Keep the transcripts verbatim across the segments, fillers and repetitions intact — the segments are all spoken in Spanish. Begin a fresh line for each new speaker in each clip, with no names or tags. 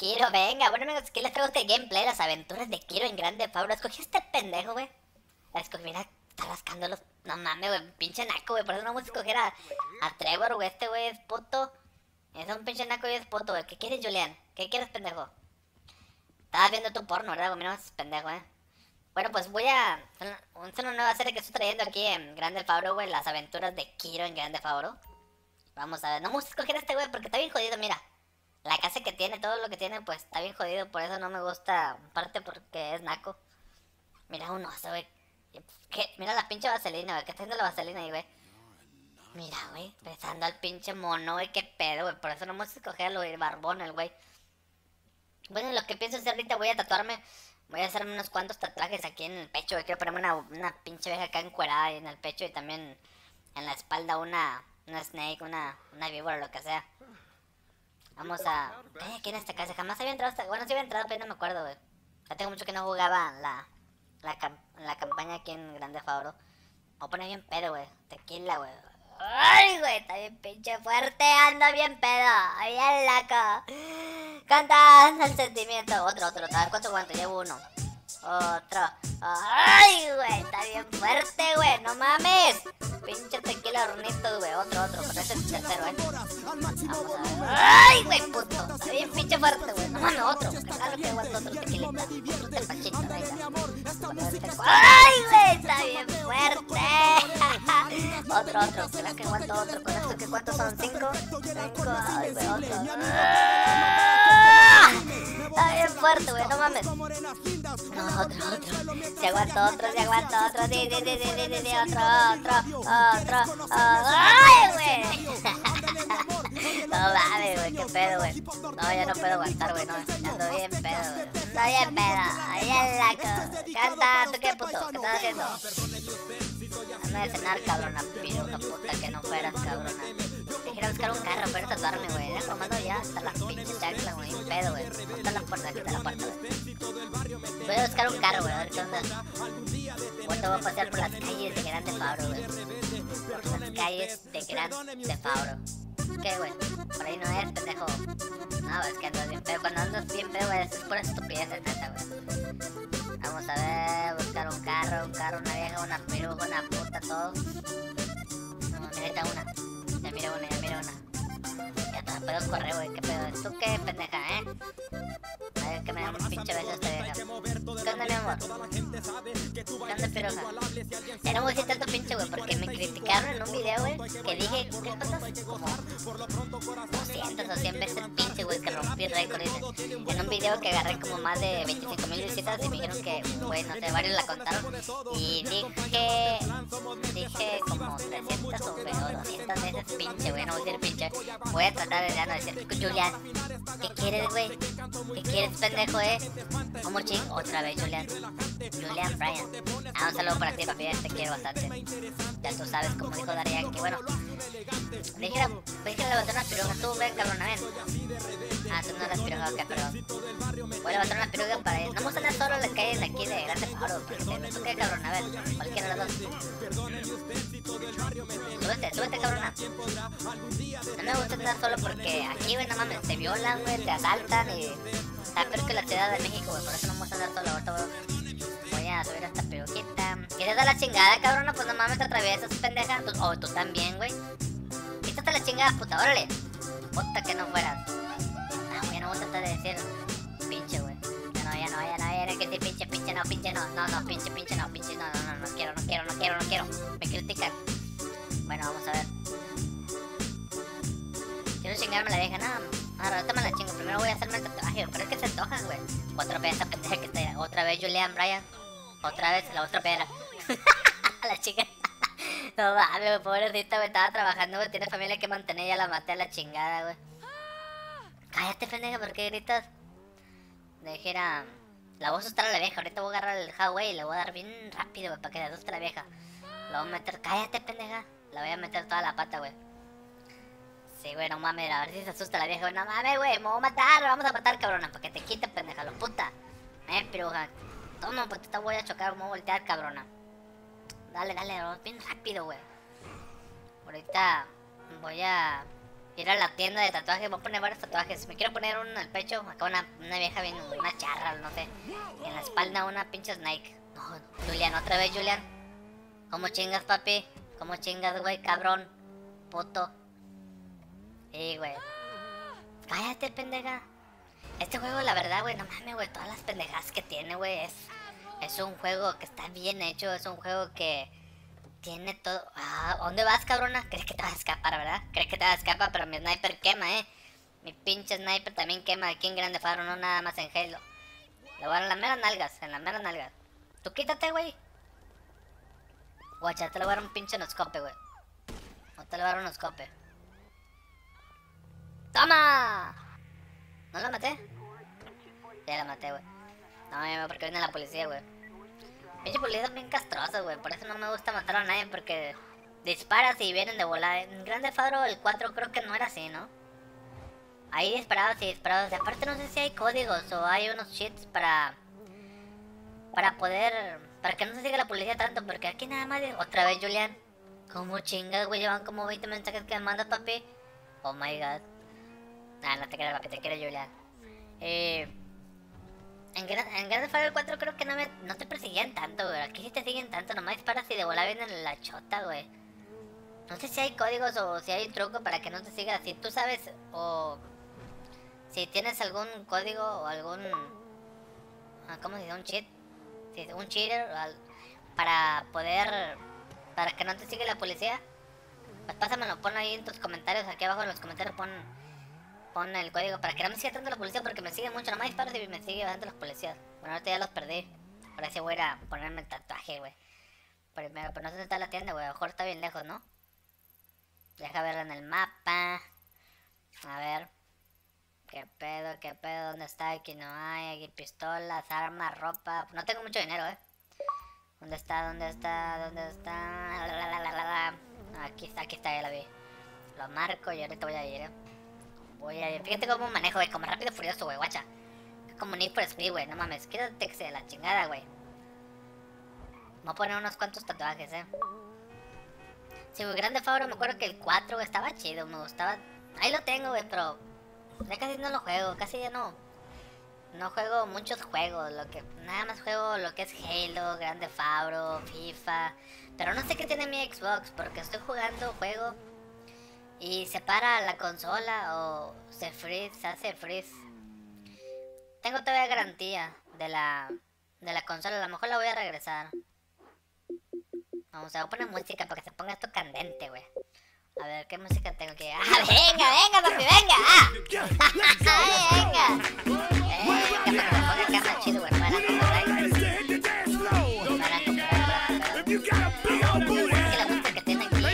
Kiro, venga. Bueno, amigos, aquí les traigo este gameplay, las aventuras de Kiro en Grande Theft Auto. Escogí a este pendejo, güey. Escogí, mira, está rascando los... No mames, güey, pinche naco, güey. Por eso no vamos a escoger a, a Trevor, güey. Este güey es puto. Es un pinche naco y es puto, güey. ¿Qué quieres, Julián? ¿Qué quieres, pendejo? Estabas viendo tu porno, ¿verdad, güey? Mira, pendejo, eh. Bueno, pues voy a... Es una nueva serie que estoy trayendo aquí en Grande Theft Auto, güey. Las aventuras de Kiro en Grande Theft Auto. Vamos a ver. No vamos a escoger a este güey porque está bien jodido, mira. La casa que tiene, todo lo que tiene, pues está bien jodido. Por eso no me gusta, en parte porque es naco. Mira un oso, güey. ¿Qué? Mira la pinche vaselina, güey. ¿Qué está haciendo la vaselina ahí, güey? Mira, güey. Besando al pinche mono, güey. ¿Qué pedo, güey? Por eso no vamos a escoger a lo del barbón, el güey. Bueno, lo que pienso hacer ahorita, voy a tatuarme. Voy a hacerme unos cuantos tatuajes aquí en el pecho, güey. Quiero ponerme una, una pinche vieja acá encuerada en el pecho y también en la espalda una, una snake, una, una víbora, lo que sea. Vamos a... Eh, ¿quién es esta casa? Jamás había entrado hasta... Bueno, sí había entrado, pero no me acuerdo, güey. Ya tengo mucho que no jugaba la... La, cam... la campaña aquí en Grande Theft Auto. Voy a poner bien pedo, güey. Tequila, güey. Ay, güey, está bien pinche fuerte. Ando bien pedo. Bien loco. Cantando el sentimiento. Otro, otro. A ver, ¿cuánto aguanto? Llevo uno. Otro. Ay, güey, está bien fuerte, güey. No mames. Pinche tequila hornito, güey. Otro, otro. Pero ese es el tercero, eh. Vamos a ver. Ay, güey, puto. Está bien pinche fuerte, güey. No mames, otro. Claro que aguanto otro tequilita. Otro tepachito, ahí está. Ay, güey, está bien fuerte. Otro, otro. Creo que aguanto otro. ¿Con esto que cuántos son? ¿Cinco? Cinco. Ay, güey, otro. Está bien fuerte, güey. No mames. No, otro, otro. Si aguanto otro, si aguanto otro. Sí, sí, sí, sí, sí, sí, otro, otro, otro. ¡Ay, güey! No mames, güey, qué pedo, güey. No, ya no puedo aguantar, güey, no. Ando bien pedo, güey. Estoy bien pedo. Ahí en la co... Canta, ¿tú qué puto? ¿Qué estás haciendo? Ando de cenar, cabrona. Piruja puta que no fueras, cabrona. Te quiero buscar un carro para tatuarme, güey. Ya comando ya hasta la pinche chancla, güey. Un pedo, güey. Está la puerta, aquí está la puerta, güey. Voy a buscar un carro, güey. A ver qué onda. Ahorita voy a pasear por las calles de Grande Theft Auto, güey. Por las calles de Grande Theft Auto. ¿Qué, güey? Por ahí no es, pendejo. No, es que andas bien pedo. Cuando andas bien pedo, güey, es pura estupidez, neta, güey. Vamos a ver, buscar un carro, un carro, una vieja, una piruja, una puta, todo. No, mira, esta una. Ya mira una, ya mira una. Ya te puedo correr, güey, qué pedo. ¿Tú qué, pendeja, eh? A ver, que me da un pinche beso esta vieja. ¿Qué onda, mi amor? ¿Qué onda, piruja? Ya no voy a decir tanto pinche, güey, porque me criticaron en un video, güey, que dije, ¿qué pasó? Como doscientas o cien veces pinche, güey, que rompí récord. En un video que agarré como más de veinticinco mil visitas y me dijeron que, güey, no sé, varios la contaron. Y dije, dije como trescientas o doscientas veces pinche, güey, no voy a decir pinche. Voy a tratar de ya no decir, Julián, ¿qué quieres, güey? ¿Qué quieres, pendejo, eh? ¿Cómo ching? Otra vez, Julián. Julián Bryan. Ah, un saludo para ti, papi, te quiero bastante. Ya tú sabes, como dijo Darían, que bueno. Déjala, déjala levantar unas pirujas, tú ven, cabrona, ven. Ah, tú no eres piruja, ok, perdón. Voy a levantar unas pirujas para ir. No vamos a andar solo en las calles de aquí de Grande Theft Auto, porque tú qué, cabrona, a ver, cualquiera de los dos. Súbete, súbete, cabrona. No me gusta andar solo porque aquí, güey, no mames, te violan, güey, te asaltan y... Está peor que la Ciudad de México, güey, por eso no vamos a andar solo. Ahorita voy a subir a esta pirujita. ¿Quieres dar la chingada, cabrona? Pues no mames, te atraviesas, pendeja. O oh, tú también, güey. Quítate la chingada, puta, órale. Puta que no fueras. No, güey, no voy a tratar de decir pinche, güey. Ya no, ya no, ya no, ya no, que sí, pinche, pinche, no, pinche, no, no, no, pinche, pinche, no, pinche, no, no, no, no quiero, no quiero, no quiero, no quiero. Me critican. Bueno, vamos a ver. Quiero chingarme la vieja, no. Ahora, ahorita me la chingo. Primero voy a hacerme el tatuaje, pero es que se antoja, güey. Otra vez esa pendeja que está. Otra vez Julián Bryan. Otra vez la otra pedra. La chica. No mames, güey, pobrecita, güey. Estaba trabajando, güey. Tiene familia que mantener. Ya la maté a la chingada, güey. Cállate, pendeja, ¿por qué gritas? Dijera. La voy a asustar a la vieja. Ahorita voy a agarrar el highway y le voy a dar bien rápido, güey, para que le asuste a la vieja. La voy a meter. Cállate, pendeja. La voy a meter toda la pata, güey. Sí, güey, no mames, a ver si se asusta la vieja, güey. No mames, güey, me voy a matar, me vamos a matar, cabrona, para que te quite, pendeja, lo puta. Eh, piruja. Toma, pues te voy a chocar, me voy a voltear, cabrona. Dale, dale, bien rápido, güey. Ahorita voy a Ir a la tienda de tatuajes, voy a poner varios tatuajes. Me quiero poner uno en el pecho, acá una, una vieja bien, una charra, no sé. Y en la espalda una pinche Nike. No, Julián, otra vez, Julián. ¿Cómo chingas, papi? ¿Cómo chingas, güey, cabrón? Puto. Sí, güey. Cállate, pendeja. Este juego, la verdad, güey, no mames, güey, todas las pendejadas que tiene, güey, es... Es un juego que está bien hecho, es un juego que... Tiene todo... Ah, ¿dónde vas, cabrona? ¿Crees que te vas a escapar, verdad? ¿Crees que te vas a escapar? Pero mi sniper quema, eh. Mi pinche sniper también quema aquí en Grande Faro, no nada más en Halo. Le voy a dar en las meras nalgas, en las meras nalgas. Tú quítate, güey. Guacha, te le voy a dar un pinche noscope, güey. No te le voy a dar un noscope. ¡Toma! ¿No la maté? Ya la maté, güey. No, porque viene la policía, güey. Pinche policía es bien castroso, güey. Por eso no me gusta matar a nadie, porque disparas y vienen de volada. En Grande Faro el cuatro creo que no era así, ¿no? Ahí disparabas y disparabas. Y aparte no sé si hay códigos o hay unos cheats para... Para poder... Para que no se siga la policía tanto, porque aquí nada más... Otra vez, Julián. ¿Cómo chingas, güey? Llevan como veinte mensajes que me mandas, papi. Oh my god. Nah, no te quiero, papi, te quiero, Julián. Eh... En, Gran, en Grande Faro cuatro creo que no, me, no te perseguían tanto, güey. Aquí sí te siguen tanto, nomás disparas y de volada vienen la chota, güey. No sé si hay códigos o si hay truco para que no te siga. Si tú sabes o... Si tienes algún código o algún... ¿Cómo se dice? Un cheat. Sí, un cheater para poder... Para que no te siga la policía. Pues pásamelo, ponlo ahí en tus comentarios. Aquí abajo en los comentarios pon... Pon el código para que no me siga tanto la policía, porque me sigue mucho. Nomás disparos y me sigue bastante los policías. Bueno, ahorita ya los perdí. Ahora sí voy a ir a ponerme el tatuaje, güey. Primero, pero no sé dónde está la tienda, güey. A lo mejor está bien lejos, ¿no? Deja verla en el mapa. A ver. ¿Qué pedo? ¿Qué pedo? ¿Dónde está? Aquí no hay. Aquí pistolas, armas, ropa. No tengo mucho dinero, ¿eh? ¿Dónde está? ¿Dónde está? ¿Dónde está? Aquí está, aquí está, ya la vi. Lo marco y ahorita voy a ir, ¿eh? Voy a ir. Fíjate cómo manejo, güey. Como rápido furioso, güey, guacha. Como Need for Speed, güey. No mames. Quédate que se la chingada, güey. Voy a poner unos cuantos tatuajes, eh. Sí, güey. Grande Faro, me acuerdo que el cuatro, güey, estaba chido. Me gustaba. Ahí lo tengo, güey, pero ya casi no lo juego. Casi ya no. No juego muchos juegos. Lo que nada más juego lo que es Halo, Grande Faro, FIFA. Pero no sé qué tiene mi Xbox, porque estoy jugando juego y se para la consola o se freeze, se hace freeze. Tengo todavía garantía de la de la consola, a lo mejor la voy a regresar. Vamos a poner música para que se ponga esto candente, güey. A ver, ¿qué música tengo que...? ¡Ah, venga, venga, papi, venga! ¡Ah! ¡Venga! Venga, para que se ponga acá más chido, güey. Para comprar like. Para comprar like. Es que la música que tiene aquí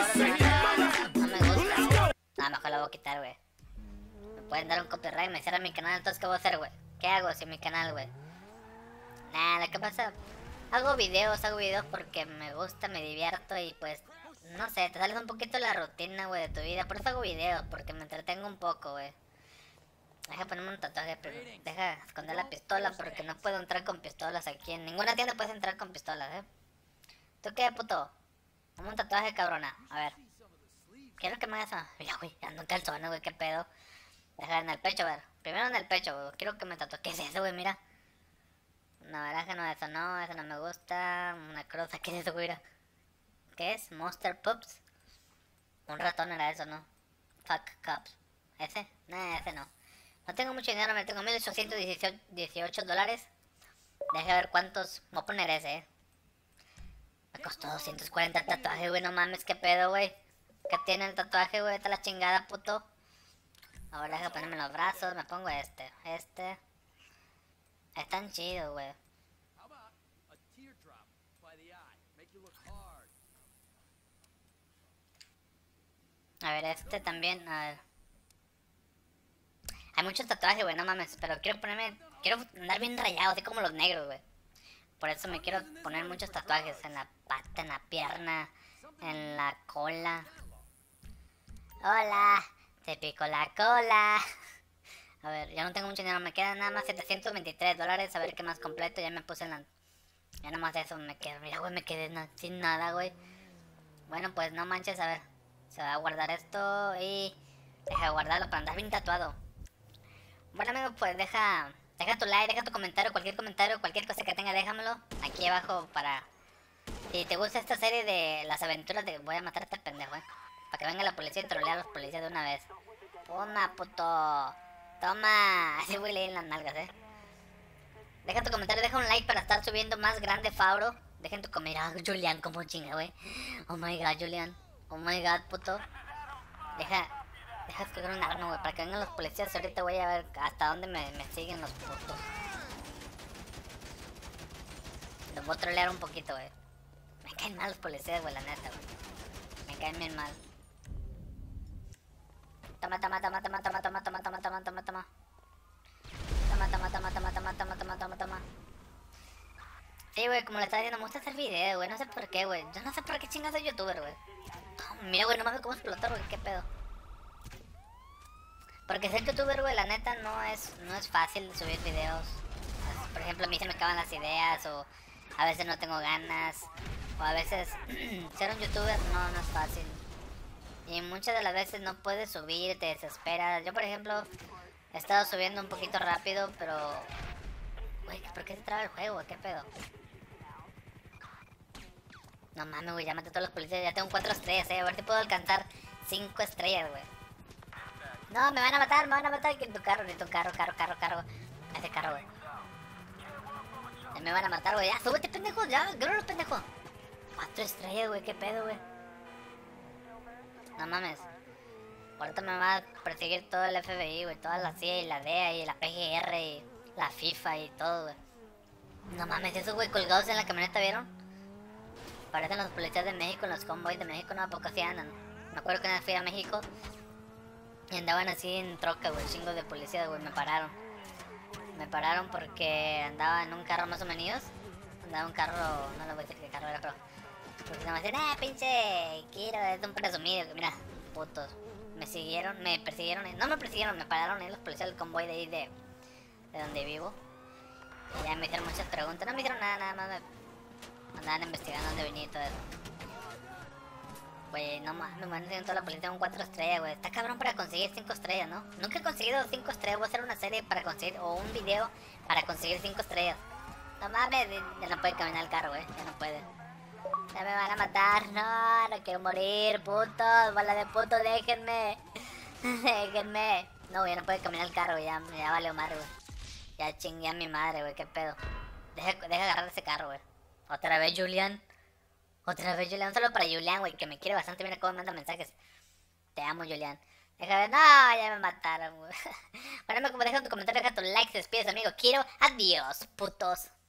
no me gusta. A lo mejor la voy a quitar, güey. Me pueden dar un copyright, me cierran mi canal, entonces ¿qué voy a hacer, güey? ¿Qué hago sin mi canal, güey? Nada, ¿qué pasa? Hago videos, hago videos porque me gusta, me divierto y pues... No sé, te sales un poquito de la rutina, güey, de tu vida. Por eso hago videos, porque me entretengo un poco, güey. Deja ponerme un tatuaje, pero deja esconder la pistola, porque no puedo entrar con pistolas aquí. En ninguna tienda puedes entrar con pistolas, ¿eh? ¿Tú qué, puto? Dame un tatuaje, cabrona. A ver. Quiero que me hagas... A... Mira, güey, ando en calzones, güey, qué pedo. Deja en el pecho, a ver. Primero en el pecho, güey. Quiero que me tatúe. ¿Qué es eso, güey? Mira. No, verdad que no, eso no, eso no me gusta. Una cruz, ¿qué es eso, güey? Mira. ¿Qué es? Monster Pups. Un ratón era eso, ¿no? Fuck Cups. ¿Ese? Nah, ese no. No tengo mucho dinero, me tengo mil ochocientos dieciocho dólares. Deja ver cuántos. Voy a poner ese, eh. Me costó doscientos cuarenta el tatuaje, güey. No mames, qué pedo, güey. ¿Qué tiene el tatuaje, güey? Está la chingada, puto. Ahora deja ponerme los brazos. Me pongo este. Este. Están chidos, güey. A ver, este también, a ver. Hay muchos tatuajes, güey, no mames. Pero quiero ponerme... Quiero andar bien rayado, así como los negros, güey. Por eso me quiero poner muchos tatuajes. En la pata, en la pierna, en la cola. Hola, te pico la cola. A ver, ya no tengo mucho dinero. Me quedan nada más setecientos veintitrés dólares. A ver qué más completo. Ya me puse en la... Ya nada más eso me quedo. Mira, güey, me quedé na sin nada, güey. Bueno, pues no manches, a ver. Se va a guardar esto y Deja de guardarlo para andar bien tatuado. Bueno amigos, pues deja, deja tu like, deja tu comentario, cualquier comentario, cualquier cosa que tenga, déjamelo aquí abajo para... Si te gusta esta serie de las aventuras de voy a matar a este pendejo, eh. Para que venga la policía y trolea a los policías de una vez. Toma, puto. Toma. Así voy a leer en las nalgas, eh. Deja tu comentario, deja un like para estar subiendo más grande Fauro. Dejen tu comentario. Ah, Julián, como chinga, güey. Oh my god, Julián. Oh my god, puto. Deja, deja escoger un arma, güey, para que vengan los policías. Ahorita voy a ver hasta dónde me, me siguen los putos. Los voy a trolear un poquito, güey. Me caen mal los policías, güey, la neta, güey. Me caen bien mal. Toma, toma, toma, toma, toma, toma, toma, toma, toma, toma, toma. Toma, toma, toma, toma, toma, toma, toma, toma, toma. Sí, güey, como le estaba diciendo, me gusta hacer videos, güey. No sé por qué, güey. Yo no sé por qué chingas soy youtuber, güey. Mira, güey, no mames cómo explotar, güey. ¿Qué pedo? Porque ser youtuber, güey, la neta no es, no es fácil subir videos. Por ejemplo, a mí se me acaban las ideas o a veces no tengo ganas. O a veces ser un youtuber no, no es fácil. Y muchas de las veces no puedes subir, te desesperas. Yo, por ejemplo, he estado subiendo un poquito rápido, pero... Güey, ¿por qué se traba el juego? ¿Qué pedo? No mames, güey, ya maté a todos los policías. Ya tengo cuatro estrellas, eh. A ver si puedo alcanzar cinco estrellas, güey. No, me van a matar, me van a matar. Que tu carro, necesito un carro, carro, carro, carro. Ese carro, güey. Me van a matar, güey. Ya, súbete, pendejo, ya, groro, pendejo. Cuatro estrellas, güey, qué pedo, güey. No mames. Ahorita me va a perseguir todo el F B I, güey. Toda la C I A y la D E A y la P G R y la FIFA y todo, güey. No mames, esos güey colgados en la camioneta, ¿vieron? Parecen los policías de México, los convoys de México, no, ¿a poco así andan? Me acuerdo que una vez fui a México y andaban así en troca, güey, chingos de policías, güey, me pararon. Me pararon porque andaba en un carro más o menos. Andaba un carro, no le voy a decir qué carro era, pero... Porque se me decían, eh, pinche, quiero, es un presumido. Mira, putos. Me siguieron, me persiguieron, no me persiguieron, me pararon eh, los policías del convoy de ahí de, de donde vivo. Y ya me hicieron muchas preguntas, no me hicieron nada, nada más me andaban investigando dónde venía y todo eso. Güey, no mames, me van a toda la policía con cuatro estrellas, güey. Está cabrón para conseguir cinco estrellas, ¿no? Nunca he conseguido cinco estrellas, voy a hacer una serie para conseguir, o un video para conseguir cinco estrellas. No mames, ya no puede caminar el carro, güey, ya no puede. Ya me van a matar, no, no quiero morir, putos, bola de puto, déjenme. Déjenme. No, ya no puede caminar el carro, ya, ya vale Omar, güey. Ya chingué a mi madre, güey, qué pedo. Deja, deja agarrar ese carro, güey. Otra vez, Julián. Otra vez, Julián. Solo para Julián, güey, que me quiere bastante. Mira cómo me manda mensajes. Te amo, Julián. Deja ver. No, ya me mataron, güey. Bueno, como deja tu comentario, deja tu like, se despides, amigo. Quiero. Adiós, putos.